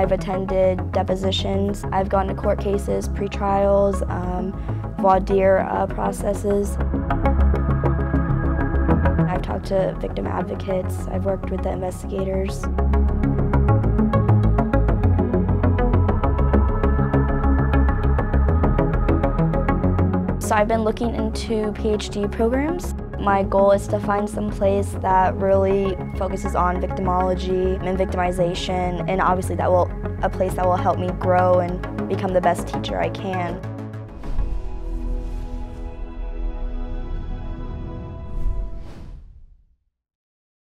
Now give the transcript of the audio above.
I've attended depositions. I've gone to court cases, pre-trials, voir dire processes. I've talked to victim advocates. I've worked with the investigators. So I've been looking into PhD programs. My goal is to find some place that really focuses on victimology and victimization, and obviously a place that will help me grow and become the best teacher I can.